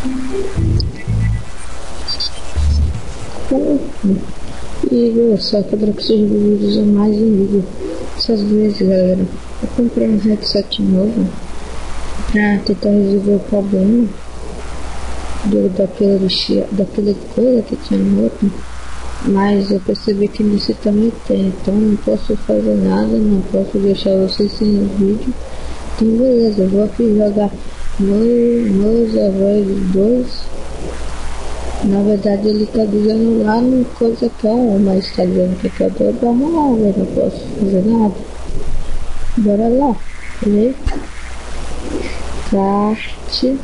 E olha só, cada que seja dos vídeos é mais um vídeo. Essas vezes, galera, eu comprei um headset novo pra tentar resolver o problema daquela coisa que tinha no outro. Mas eu percebi que nesse também tem, então não posso fazer nada, não posso deixar vocês sem o vídeo. Então beleza, eu vou aqui jogar meus avós 2. Na verdade ele tá dizendo lá no coisa que é um, mas tá dizendo que eu tô lá, eu não posso fazer nada. Bora lá, beleza? Start.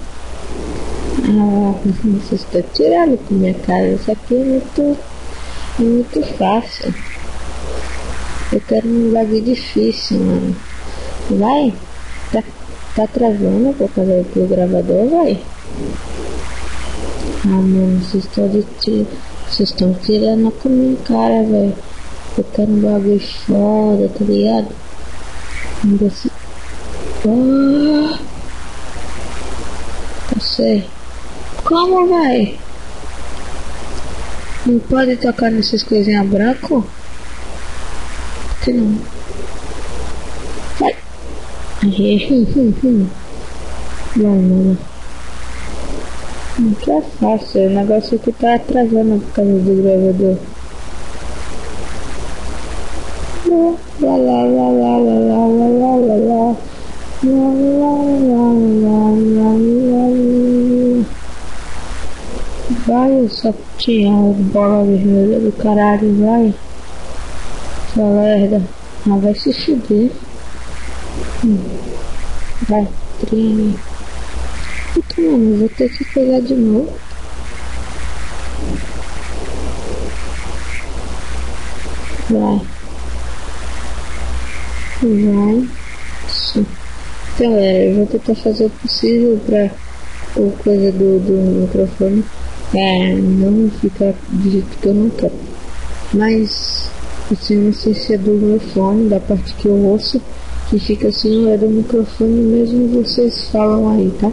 Vocês estão tirando com minha cara, isso aqui é muito fácil. Eu quero um bagulho difícil, mano. Vai? Tá travando por causa do gravador, vai? Ah, mano, vocês estão tirando com minha cara, velho. Eu quero um bagulho foda, tá ligado? Vamos ver se... Oh! Passei. Como, vai? Não pode tocar nessas coisinhas branco? Por que não? Vai! Não. Não é fácil, o negócio que tá atrasando por causa do gravador. Vai, essa tinha bola vermelha do caralho, vai. Essa lerda. Ah, vai se fuder. Vai, treme. Puta, mano, vou ter que pegar de novo. Vai. Isso. Então, galera, eu vou tentar fazer o possível pra o coisa do microfone não ficar do jeito que eu não quero. Mas, assim, não sei se é do meu fone, da parte que eu ouço, que fica assim, ou é do microfone mesmo, vocês falam aí, tá?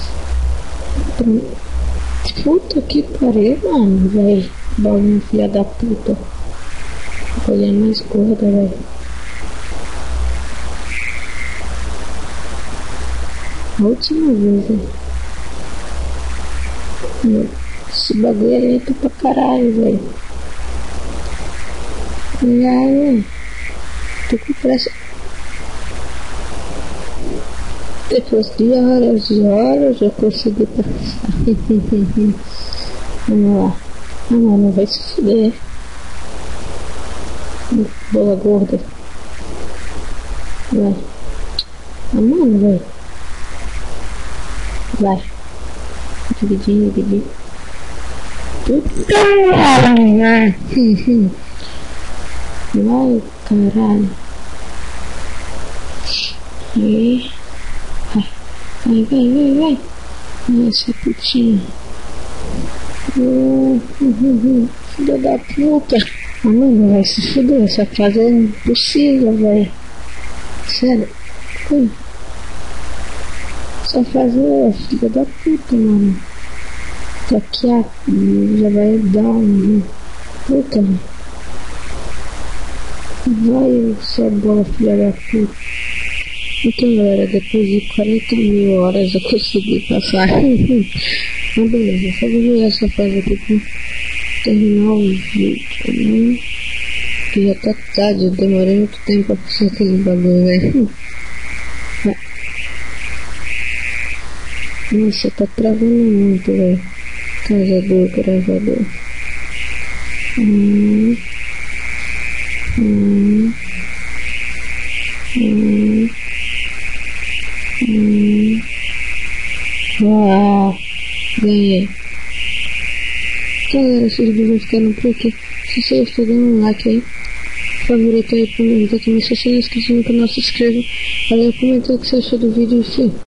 Puta que pariu, mano, velho. Bolinha filha da puta. Bolinha mais gorda, velho. A última vez, velho. Esse bagulho é lento pra caralho, velho. E aí, tô com pressa. Depois de horas eu consegui passar. Vamos lá. Ah, mano, vai se fuder. Bola gorda. Vai. Ah, mano, vai. Vai. Dividir. Vai, caralho. E... Vai. Essa putinha. Filha da puta. Ah, mano, vai se fuder. Essa casa é impossível, velho. Sério. Só fazer filha da puta, mano. Daqui a... já vai dar um... Puta, mano. Vai, sua bola, filha da puta. Então, galera, depois de 40.000 horas eu consegui passar. Mas beleza, só vou jogar essa fase aqui pra terminar o vídeo, né? Que já tá tarde, eu demorei muito tempo pra passar aquele bagulho, velho. Nossa, tá travando muito, velho. Casa do gravador. Ganhei. Então, galera, esses vídeos vão ficando por aqui. Se você gostou, dê um like aí. Favorito aí pra me ajudar também. Se você não é inscrito no canal, se inscreva. Valeu, comenta o que você achou do vídeo e fim.